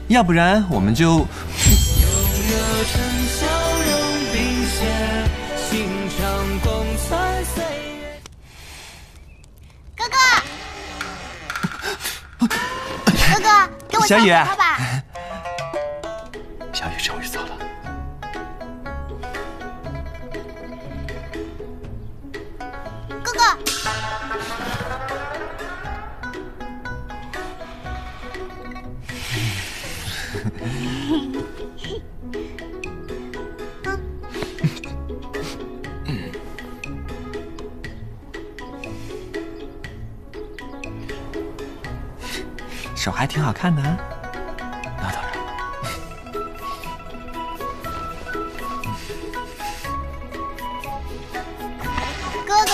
要不然我们就。 哥哥，给我小雨， 他吧。 小雨终于走了。 哥哥， 手还挺好看的啊。那当然。 哥哥。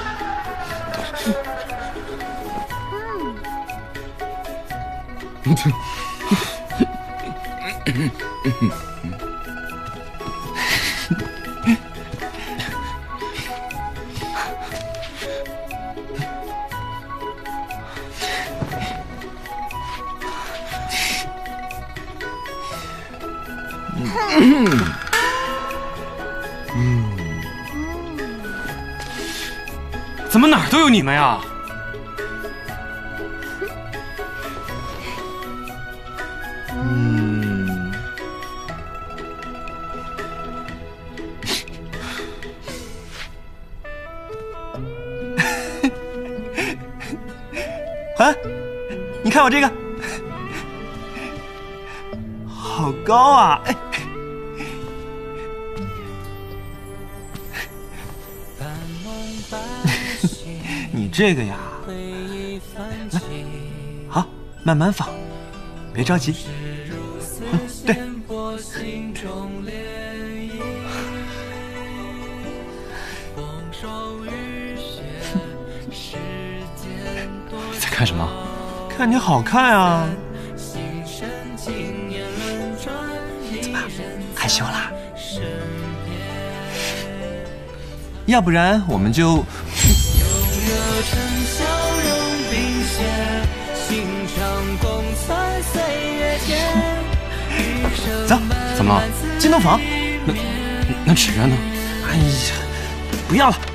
怎么哪儿都有你们呀？啊，你看我这个，好高啊！哎。 你这个呀，来，好，慢慢放，别着急。对。你在看什么？看你好看啊！怎么害羞啦？要不然我们就。 走，怎么了？进洞房？那纸人呢？哎呀，不要了。